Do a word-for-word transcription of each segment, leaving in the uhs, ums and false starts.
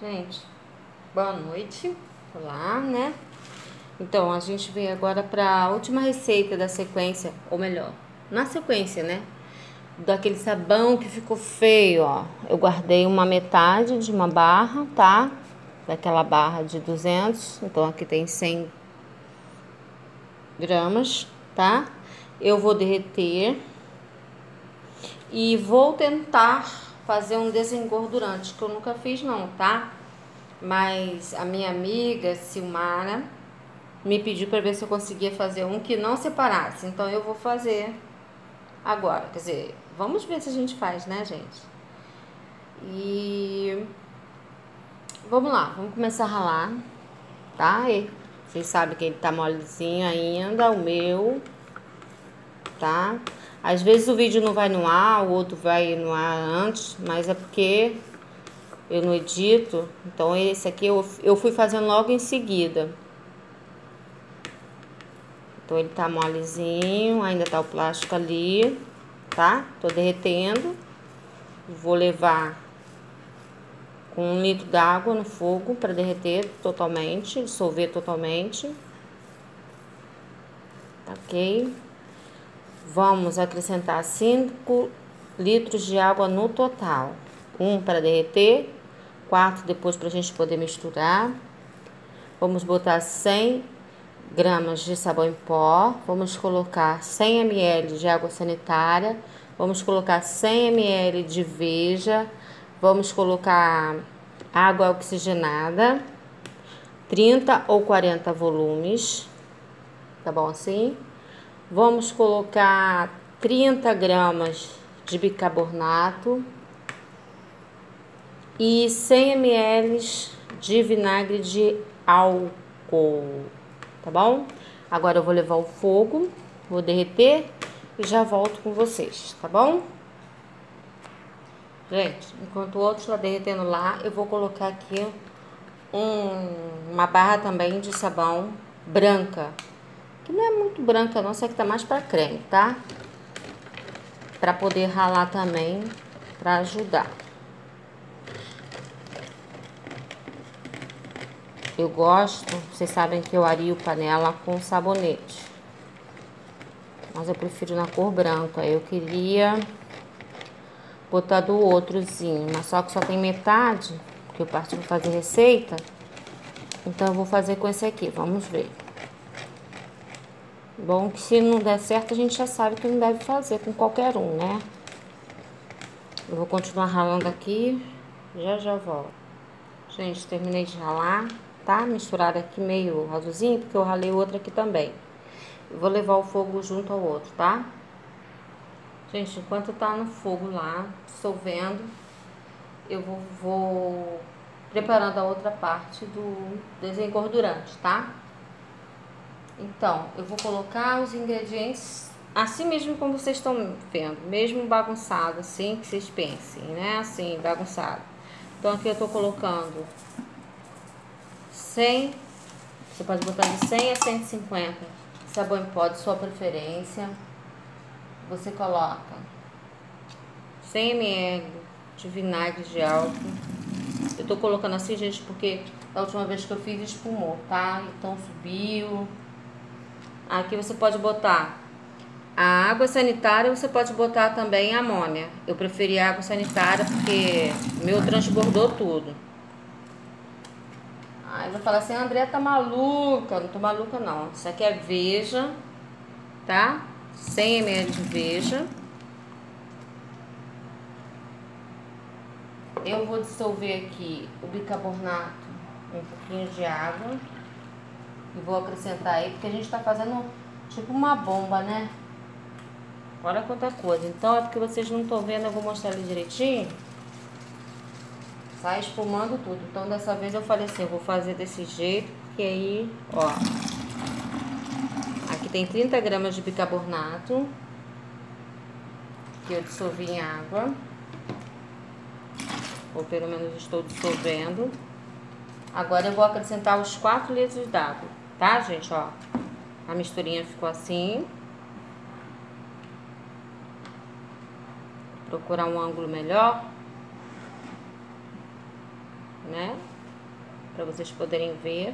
Gente, boa noite. Olá, né? Então, a gente veio agora para a última receita da sequência, ou melhor, na sequência, né? Daquele sabão que ficou feio, ó. Eu guardei uma metade de uma barra, tá? Daquela barra de duzentos. Então, aqui tem cem gramas, tá? Eu vou derreter e vou tentar fazer um desengordurante, que eu nunca fiz não, tá? Mas a minha amiga Silmara me pediu para ver se eu conseguia fazer um que não separasse. Então eu vou fazer agora. Quer dizer, vamos ver se a gente faz, né, gente? E vamos lá, vamos começar a ralar, tá? E vocês sabem que ele tá molezinho ainda, o meu, tá? Às vezes o vídeo não vai no ar, o outro vai no ar antes, mas é porque eu não edito. Então esse aqui eu, eu fui fazendo logo em seguida. Então ele tá molezinho, ainda tá o plástico ali, tá? Tô derretendo. Vou levar com um litro d'água no fogo para derreter totalmente, dissolver totalmente. Ok? Vamos acrescentar cinco litros de água no total. Um para derreter, quatro depois para a gente poder misturar. Vamos botar cem gramas de sabão em pó, vamos colocar cem mililitros de água sanitária, vamos colocar cem mililitros de Veja, vamos colocar água oxigenada, trinta ou quarenta volumes, tá bom assim? Vamos colocar trinta gramas de bicarbonato e cem mililitros de vinagre de álcool. Tá bom? Agora eu vou levar o fogo, vou derreter e já volto com vocês, tá bom? Gente, enquanto o outro está derretendo lá, eu vou colocar aqui um, uma barra também de sabão branca. Que não é muito branca não, só que tá mais para creme, tá? Para poder ralar também, para ajudar. Eu gosto, vocês sabem que eu ario panela com sabonete. Mas eu prefiro na cor branca. Eu queria botar do outrozinho, mas só que só tem metade, que eu parti para fazer receita. Então eu vou fazer com esse aqui, vamos ver. Bom que se não der certo, a gente já sabe que não deve fazer com qualquer um, né? Eu vou continuar ralando aqui, já já volto. Gente, terminei de ralar. Tá misturado aqui meio azulzinho, porque eu ralei o outro aqui também. Eu vou levar o fogo junto ao outro, tá? Gente, enquanto tá no fogo lá, dissolvendo, eu vou, vou preparando a outra parte do desengordurante, tá? Então, eu vou colocar os ingredientes assim mesmo como vocês estão vendo, mesmo bagunçado, assim, que vocês pensem, né? Assim, bagunçado. Então, aqui eu tô colocando cem, você pode botar de cem a cento e cinquenta sabão em pó de sua preferência. Você coloca cem mililitros de vinagre de álcool. Eu tô colocando assim, gente, porque da última vez que eu fiz espumou, tá? Então subiu. Aqui você pode botar a água sanitária, você pode botar também a amônia. Eu preferi a água sanitária porque meu transbordou tudo. Aí vai falar assim, a André tá maluca. Não tô maluca não. Isso aqui é Veja, tá? cem mililitros de Veja. Eu vou dissolver aqui o bicarbonato, um pouquinho de água. E vou acrescentar aí, porque a gente tá fazendo tipo uma bomba, né? Olha quanta coisa. Então é porque vocês não estão vendo, eu vou mostrar ali direitinho. Sai espumando tudo. Então dessa vez eu falei assim, eu vou fazer desse jeito, porque aí, ó. Aqui tem trinta gramas de bicarbonato, que eu dissolvi em água. Ou pelo menos estou dissolvendo. Agora eu vou acrescentar os quatro litros d'água, tá, gente, ó. A misturinha ficou assim. Procurar um ângulo melhor, né? Para vocês poderem ver.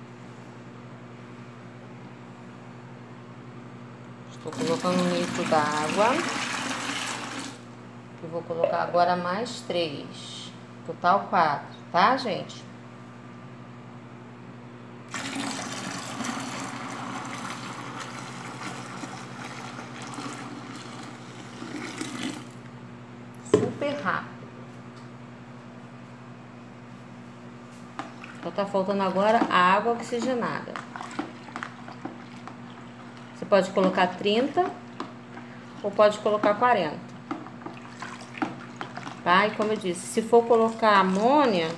Estou colocando um litro d'água. Eu vou colocar agora mais três. Total quatro, tá, gente? Super rápido. Só tá faltando agora a água oxigenada. Você pode colocar trinta ou pode colocar quarenta. Tá? E como eu disse, se for colocar amônia,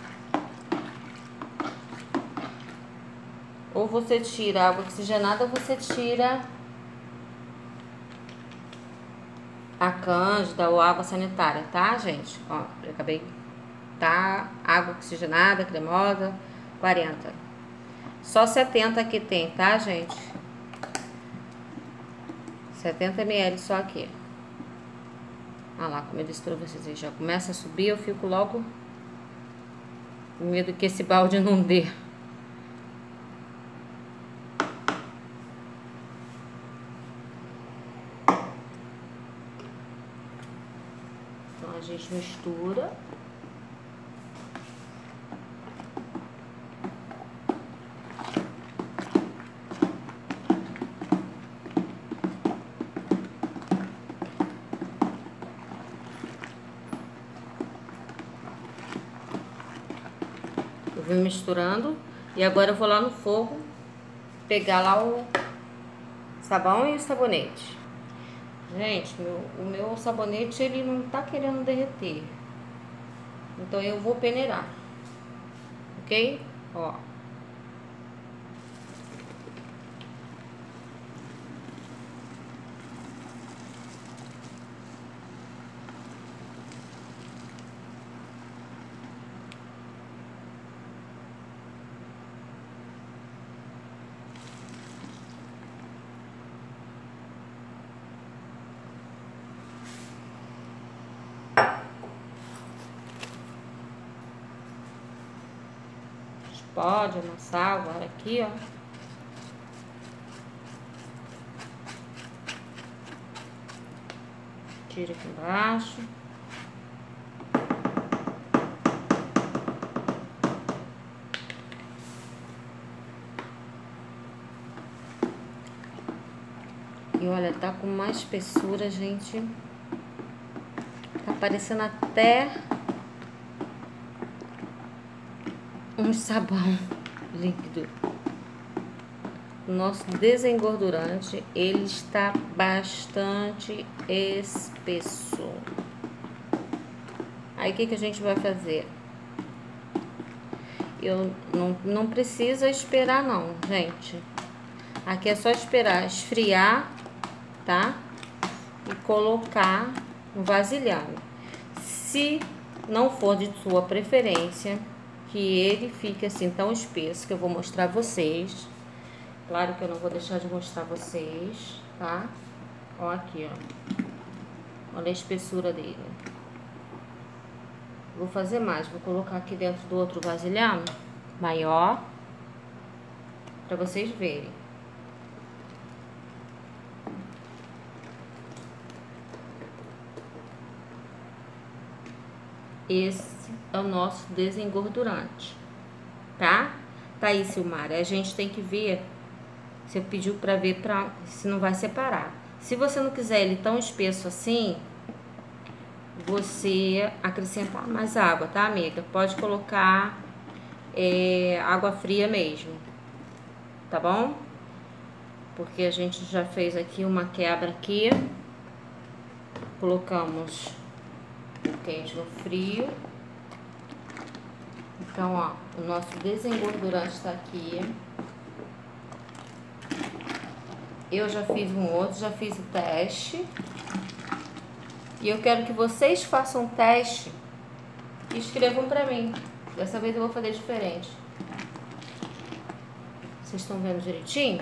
ou você tira a água oxigenada ou você tira a cândida ou água sanitária, tá, gente? Ó, eu acabei, tá? Água oxigenada, cremosa, quarenta. Só setenta aqui tem, tá, gente? setenta mililitros só aqui. Ah lá, como eu disse pra vocês, aí já começa a subir, eu fico logo com medo que esse balde não dê. Então a gente mistura. Eu vou misturando e agora eu vou lá no fogo pegar lá o sabão e o sabonete. Gente, meu, o meu sabonete ele não tá querendo derreter, então eu vou peneirar, ok? Ó. Pode amassar agora aqui, ó. Tira aqui embaixo. E olha, tá com uma espessura, gente. Tá parecendo até um sabão líquido. O nosso desengordurante, ele está bastante espesso. Aí, o que que a gente vai fazer? Eu não, não precisa esperar não, gente. Aqui é só esperar esfriar, tá? E colocar no vasilhame. Se não for de sua preferência, que ele fique assim tão espesso, que eu vou mostrar vocês. Claro que eu não vou deixar de mostrar vocês, tá? Ó aqui, ó. Olha a espessura dele. Vou fazer mais, vou colocar aqui dentro do outro vasilhame maior, pra vocês verem. Esse é o nosso desengordurante, tá? Tá aí, Silmara. A gente tem que ver, você pediu pra ver pra, se não vai separar. Se você não quiser ele tão espesso assim, você acrescentar mais água, tá, amiga? Pode colocar é, água fria mesmo, tá bom? Porque a gente já fez aqui uma quebra aqui. Colocamos quente no frio. Então, ó, o nosso desengordurante tá aqui. Eu já fiz um outro, já fiz o teste. E eu quero que vocês façam um teste e escrevam pra mim. Dessa vez eu vou fazer diferente. Vocês estão vendo direitinho?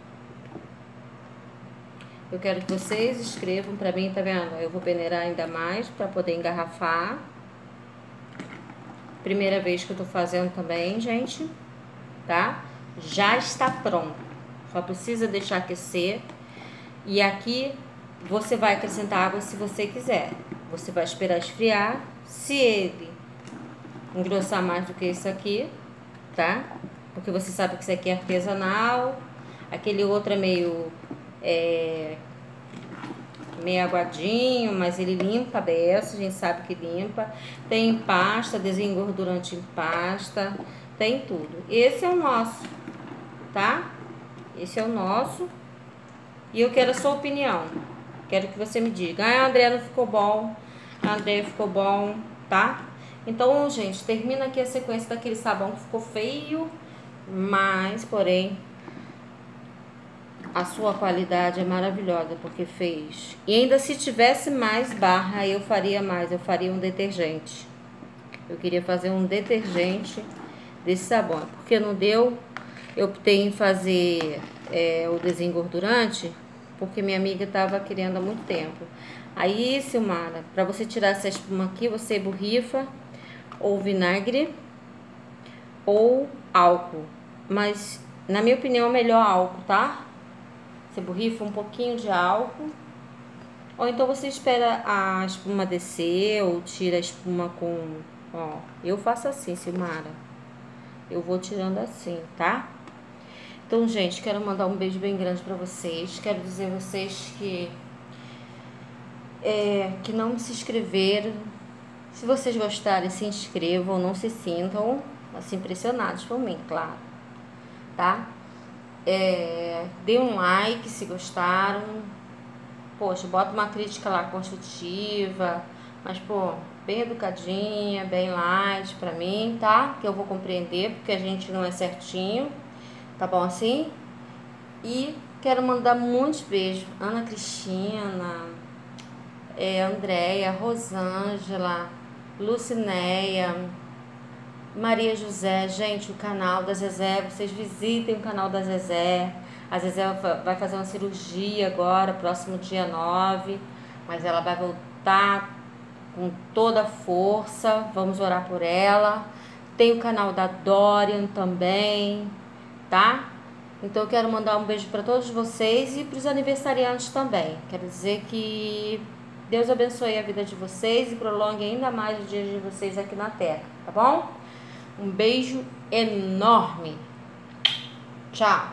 Eu quero que vocês escrevam pra mim, tá vendo? Eu vou peneirar ainda mais pra poder engarrafar. Primeira vez que eu tô fazendo também, gente, tá? Já está pronto. Só precisa deixar aquecer. E aqui você vai acrescentar água se você quiser. Você vai esperar esfriar. Se ele engrossar mais do que isso aqui, tá? Porque você sabe que isso aqui é artesanal. Aquele outro é meio... É, meio aguadinho, mas ele limpa a beça, a gente sabe que limpa. Tem pasta, desengordurante em pasta, tem tudo. Esse é o nosso, tá? Esse é o nosso. E eu quero a sua opinião. Quero que você me diga. Ah, André, não ficou bom. Ah, André, ficou bom, tá? Então, gente, termina aqui a sequência daquele sabão que ficou feio, mas, porém, a sua qualidade é maravilhosa, porque fez. E ainda se tivesse mais barra, eu faria mais. Eu faria um detergente. Eu queria fazer um detergente desse sabão. Porque não deu, eu optei em fazer é, o desengordurante, porque minha amiga estava querendo há muito tempo. Aí, Silmara, para você tirar essa espuma aqui, você borrifa ou vinagre ou álcool. Mas, na minha opinião, é melhor álcool, tá? Você borrifa um pouquinho de álcool. Ou então você espera a espuma descer ou tira a espuma com... Ó, eu faço assim, Silmara. Eu vou tirando assim, tá? Então, gente, quero mandar um beijo bem grande pra vocês. Quero dizer a vocês que... É, que não se inscreveram. Se vocês gostarem, se inscrevam. Não se sintam, assim, pressionados por mim, claro. Tá? É, dê um like se gostaram. Poxa, bota uma crítica lá construtiva, mas pô, bem educadinha, bem light pra mim, tá? Que eu vou compreender, porque a gente não é certinho, tá bom assim? E quero mandar muitos beijos. Ana Cristina, é, Andréia, Rosângela, Lucinéia, Maria José. Gente, o canal da Zezé, vocês visitem o canal da Zezé. A Zezé vai fazer uma cirurgia agora, próximo dia nove, mas ela vai voltar com toda a força. Vamos orar por ela. Tem o canal da Dorian também, tá? Então eu quero mandar um beijo para todos vocês e para os aniversariantes também. Quero dizer que Deus abençoe a vida de vocês e prolongue ainda mais os dias de vocês aqui na Terra, tá bom? Um beijo enorme. Tchau.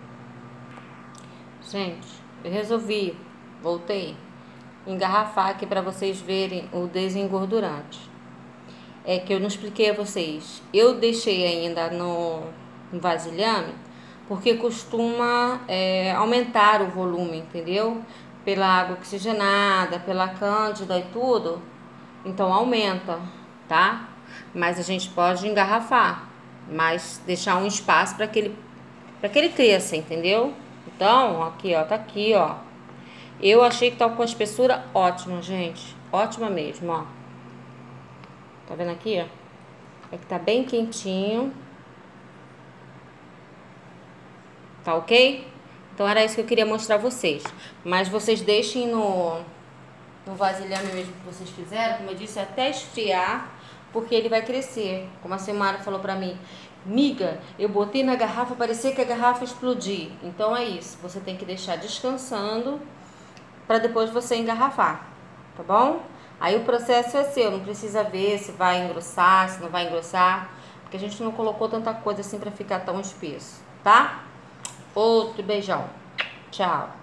Gente, eu resolvi, voltei, engarrafar aqui para vocês verem o desengordurante. É que eu não expliquei a vocês. Eu deixei ainda no, no vasilhame, porque costuma é, aumentar o volume, entendeu? Pela água oxigenada, pela cândida e tudo. Então aumenta, tá? Mas a gente pode engarrafar, mas deixar um espaço para que ele, para que ele cresça, entendeu? Então, aqui, ó, tá aqui, ó. Eu achei que tá com a espessura ótima, gente. Ótima mesmo, ó. Tá vendo aqui, ó? É que tá bem quentinho. Tá ok? Então, era isso que eu queria mostrar a vocês. Mas vocês deixem no, no vasilhame mesmo que vocês fizeram, como eu disse, até esfriar, porque ele vai crescer. Como a Silmara falou pra mim, miga, eu botei na garrafa, parecia que a garrafa explodir. Então é isso, você tem que deixar descansando para depois você engarrafar, tá bom? Aí o processo é seu, não precisa ver se vai engrossar, se não vai engrossar, porque a gente não colocou tanta coisa assim para ficar tão espesso, tá? Outro beijão, tchau.